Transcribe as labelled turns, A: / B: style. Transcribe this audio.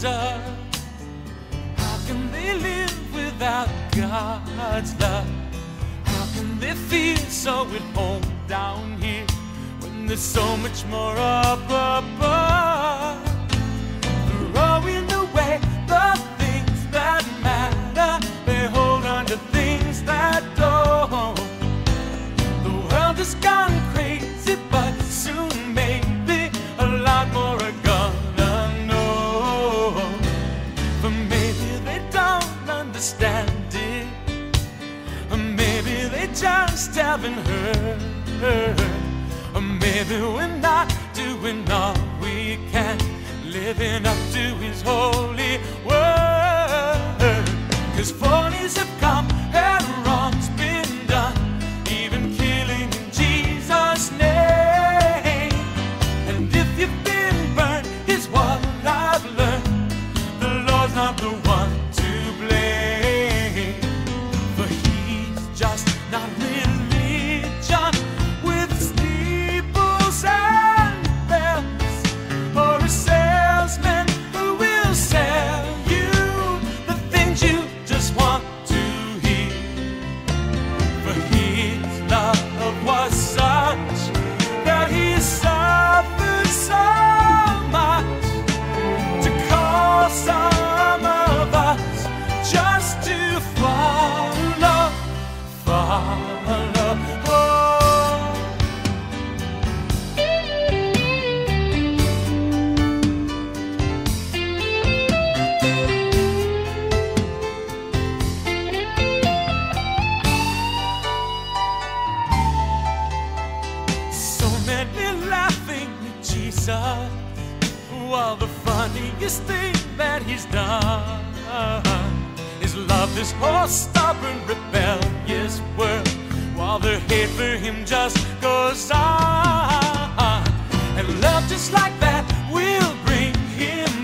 A: Jesus. How can they live without God's love? How can they feel so at home down here when there's so much more up above? Throwing away the things that matter, they hold on to things that don't. The world has gone crazy, but soon maybe a lot more are gonna know. For maybe they don't understand it, or maybe they just haven't heard, or maybe we're not doing all we can, living up to His holy word. 'Cause 40s have come and wrong's been done, even killing in Jesus' name. And if you've been burned, here's what I've learned: the Lord's not the one to blame, for He's just not religion with steeples and bells, or a salesman who will sell you the things you just want to hear. For His love was such that He suffered so much to call some of us just to follow. So many laughing at Jesus, while the funniest thing that He's done is love this whole stubborn, rebellious world, while their hate for Him just goes on. And love just like that will bring Him